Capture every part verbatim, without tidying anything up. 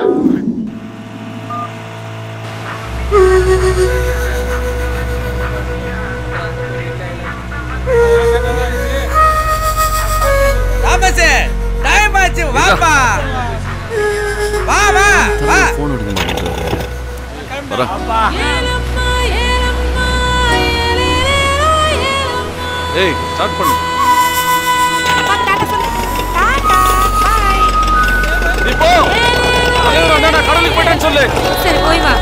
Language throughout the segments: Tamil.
தாமஸ் டைம் ஆச்சு வாப்பா வா வா வா போன் எடுங்க வரா ஏய் ஸ்டார்ட் பண்ணு டாடா பை நீ போ அங்க நான் கடலுக்கு போய்ட்டேன்னு சொல்லு சரி போய் வா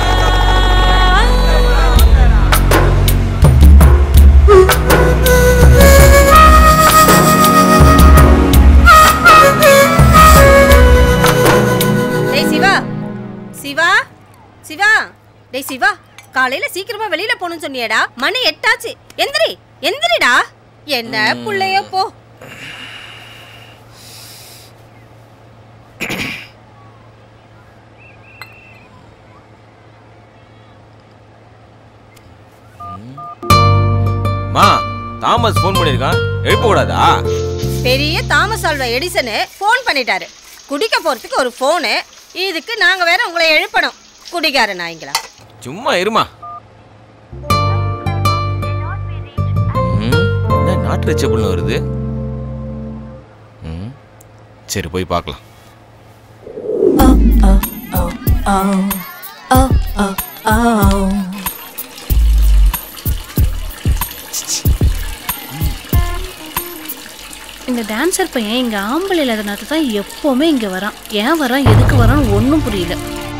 டேய் சிவா சிவா சிவா டேய் சிவா காலையில சீக்கிரமா வெளியில போணும்னு சொன்னியேடா மணி எட்டாச்சு எந்திரி எந்திரிடா என்ன புள்ளையோ போ மா தாமஸ் ஃபோன் பண்ணிருக்கான் எழுப்ப கூடாதா பெரிய தாமஸ் ஆல்வா எடிசன் ஃபோன் பண்ணிட்டாரு குடிக்க போறதுக்கு ஒரு ஃபோனு இதுக்கு நாங்க வேற உங்களை எழுப்பணும் குடிகார நாய்ங்களா சும்மா இருமா நாட் ரீச்சபிள்னு வருது சரி போய் பார்க்கலாம் இந்த டான்சர் பையன் இங்க ஆம்பளை இல்லாதனால தான் எப்பவுமே இங்க வரான் ஏன் வரான் எதுக்கு வரான்னு ஒன்றும் புரியல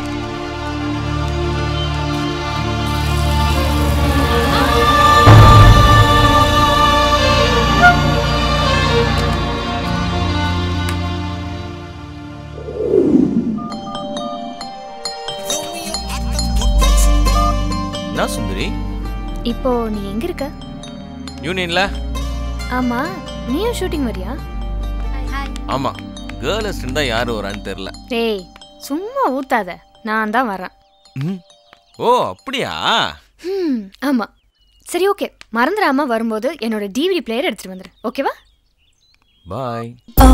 என்ன சுந்தரி இப்போ நீ எங்க இருக்க யூனியன்ல ஆமா நீயும் ஷூட்டிங் வரியா ஆமா கேர்ள் அசிஸ்டன்ட் தான் யாரு வரான்னு தெரியல டேய் சும்மா ஊத்தாத நான் தான் வரேன் ஓ அப்படியா ம் ஆமா சரி ஓகே மறந்துடாம வரும்போது என்னோட டிவிடி பிளேயர் எடுத்துட்டு வந்துரு ஓகேவா பாய்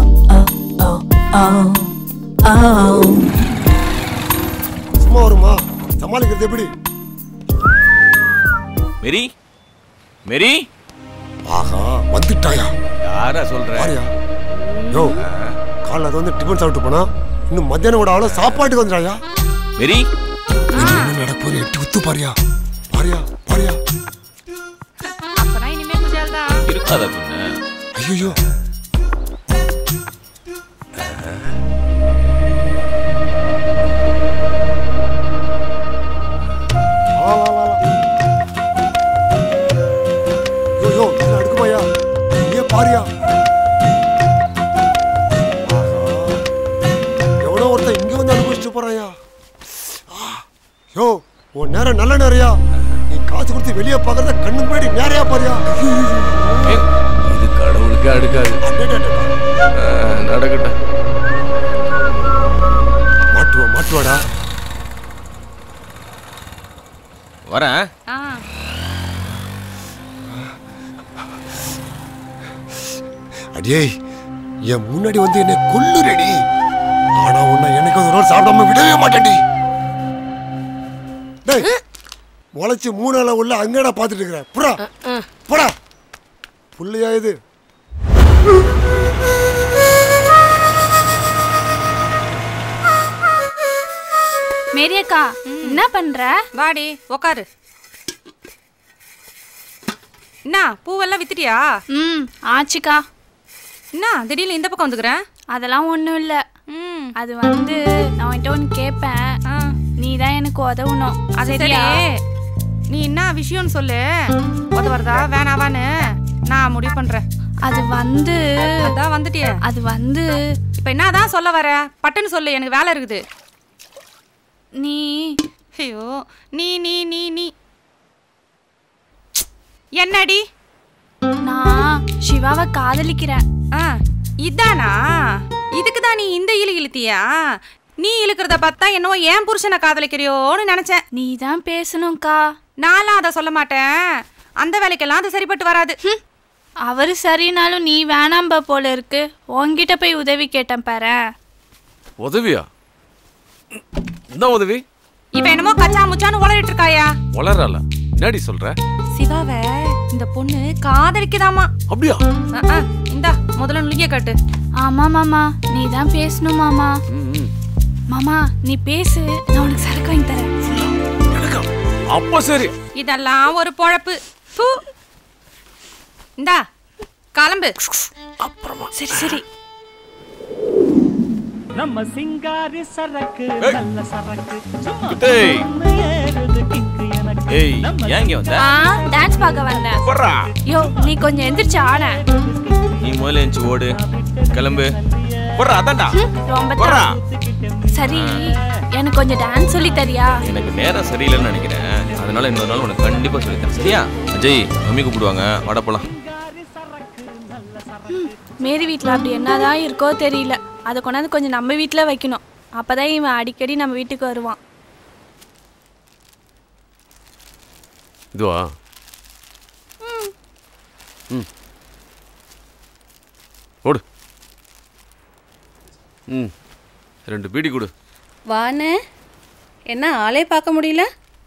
சும்மா வருமா சமாளிக்கிறது எப்படி மேரி மேரி ஆஹா வந்துட்டாயா யாரா சொல்ற யோ காலைல அது வந்து டிஃபன் சாப்பிட்டு போனா இன்னும் மத்தியானம் கூட அவ்வளோ சாப்பாட்டுக்கு வந்துடாயா மேரி என்ன நடப்போது எட்டு உத்து பாரியா பாரியா பாரியா அப்பனா இனிமே குஜால் தான் இருக்காதா பின்ன ஐயோ பாரியா எவ்வளோ ஒருத்தன் இங்க வந்து அனுபவிச்சுட்டு போறாயா யோ உன் நேரம் நல்ல நேரையா நீ காசு கொடுத்து வெளியே பாக்குறத கண்ணு முன்னாடி நேரையா பாரியா இது கடவுளுக்கு அடுக்காது நடக்கட்டும் மாட்டுவா மாட்டுவாடா வரேன் அடியே என் முன்னாடி வந்து என்ன கொல்லுறடி ஆனா உன்னை எனக்கு ஒரு நாள் சாப்பிடாம விடவே மாட்டேன்டி டேய் முளைச்சு மூணு நாள உள்ள அங்கடா பாத்துட்டு இருக்கிற புறா போடா புள்ளையா இது மேரியக்கா என்ன பண்ற வாடி உக்காரு என்ன பூவெல்லாம் வித்துட்டியா ம் ஆச்சுக்கா என்ன திடீர்னு இந்த பக்கம் வந்துக்கிறேன் அதெல்லாம் ஒன்றும் இல்லை ம் அது வந்து நான் உன்கிட்ட ஒன்று கேட்பேன் நீ தான் எனக்கு உதவணும் அது சரி நீ என்ன விஷயம்னு சொல்லு உதவுறதா வேணாவான்னு நான் முடிவு பண்றேன் அது வந்து அதான் வந்துட்டியே அது வந்து இப்போ என்னதான் சொல்ல வர பட்டுன்னு சொல்லு எனக்கு வேலை இருக்குது நீ ஐயோ நீ நீ நீ நீ என்னடி நான் சிவாவை காதலிக்கிறேன் ஆ இதானா இதுக்கு தான் நீ இந்த இழு இழுத்தியா நீ இழுக்கிறத பார்த்தா என்னவோ ஏன் புருஷனை காதலிக்கிறியோன்னு நினைச்சேன் நீ தான் பேசணும்க்கா நான்லாம் அதை சொல்ல மாட்டேன் அந்த வேலைக்கெல்லாம் அது சரிப்பட்டு வராது அவரு சரினாலும் நீ வேணாம்பா போல இருக்கு உன்கிட்ட போய் உதவி கேட்டேன் பாரு உதவியா என்ன உதவி? இவ என்னமோ கச்சா முச்சான்னு உளறிட்டு இருக்காயா? உளறல. என்னடி சொல்ற? சிவாவை இந்த பொண்ணு காதலிக்குதாமா. அப்படியா? இந்தா முதல்ல நுளிய காட்டு. ஆமா மாமா, நீ தான் பேசணும் மாமா. மாமா நீ பேசு, நான் உனக்கு சரக்கு வாங்கி தரேன். அப்ப சரி. இதெல்லாம் ஒரு பொழப்பு. பூ. இந்தா கிளம்பு. அப்புறமா. சரி சரி. நம்ம சிங்காரி சரக்கு நல்ல சரக்கு. டேய். ஏய், ஏங்க வந்த? ஆ, டான்ஸ் பார்க்க வந்தேன். போறா. யோ, நீ கொஞ்சம் எந்திரச்சு ஆட. நீ முதல்ல எந்திரச்சு ஓடு. கிளம்பு. போறா, அதான்டா. ரொம்ப போறா. சரி, எனக்கு கொஞ்சம் டான்ஸ் சொல்லி தரியா? எனக்கு நேரம் சரியில்லைன்னு நினைக்கிறேன். அதனால இன்னொரு நாள் உனக்கு கண்டிப்பா சொல்லி தரேன். சரியா? அஜய், மம்மி கூப்பிடுவாங்க. வாடா போலாம். மேரி வீட்டில் அப்படி என்னதான் இருக்கோ தெரியல. அதை கொண்டாந்து கொஞ்சம் நம்ம வீட்டில் வைக்கணும். அப்பதான் இவன் அடிக்கடி நம்ம வீட்டுக்கு வருவான். இதுவா? ம். ஓடு. ம். ரெண்டு பீடி கொடு. வானே, என்ன ஆளே பார்க்க முடியல?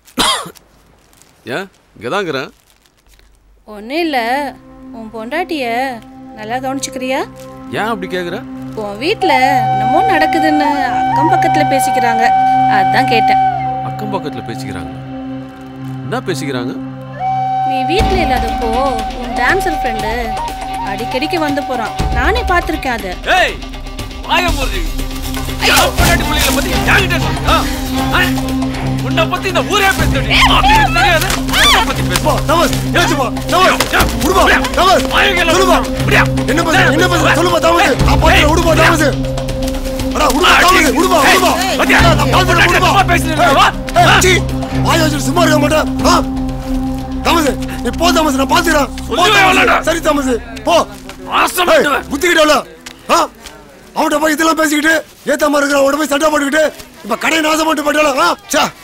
ஏன் இங்கதாங்கிறேன். ஒன்றும் இல்லை, உன் பொண்டாட்டிய நல்லா கவனிச்சுக்கிறியா? ஏன் அப்படி கேட்குற? உன் வீட்டில் என்னமோ நடக்குதுன்னு அக்கம் பக்கத்தில் பேசிக்கிறாங்க, அதுதான் கேட்டேன். அக்கம் பக்கத்தில் பேசிக்கிறாங்க? என்ன பேசிக்கிறாங்க? நீ வீட்டில் இல்லாதப்போ உன் டான்ஸர் ஃப்ரெண்டு அடிக்கடிக்கு வந்து போகிறான். நானே பார்த்துருக்கேன் அதை. ஏய், வாய மூடு. ஐயோ, பொண்டாட்டி புள்ளைகளை பத்தி யார்கிட்ட சொல்றா? உன்னை பத்தி இந்த ஊரே பேசுது. தெரியாது? உன்னை பத்தி பேசுவா. தமஸ், ஏச்சுப்பா. தமஸ், உடுப்பா. தமஸ், சொல்லுப்பா. என்ன பேச? என்ன பேச? சொல்லுப்பா தமஸ். நான் பாத்துறேன். உடுப்பா தமஸ். அடா உடுப்பா தமஸ். உடுப்பா, உடுப்பா. பத்தியா? நான் பாத்துறேன். உடுப்பா. பேசுறீங்க வா. சி, வாய வச்சு சும்மா இருக்க மாட்டேன். ஆ? தமஸ், நீ போ தமஸ், நான் பாத்துறேன். போ தமஸ். சரி தமஸ், போ. ஆசமட்டுவே. புத்திக்கிட்டவள. ஆ? அவன்கிட்ட போய் இதெல்லாம் பேசிக்கிட்டு ஏத்த மாதிரி இருக்கிற அவன்கிட்ட போய் சண்டை போட்டுக்கிட்டு இப்ப கடை நாசம் பண்ணிட்டு போயிட்டாளா? ஆ? சே.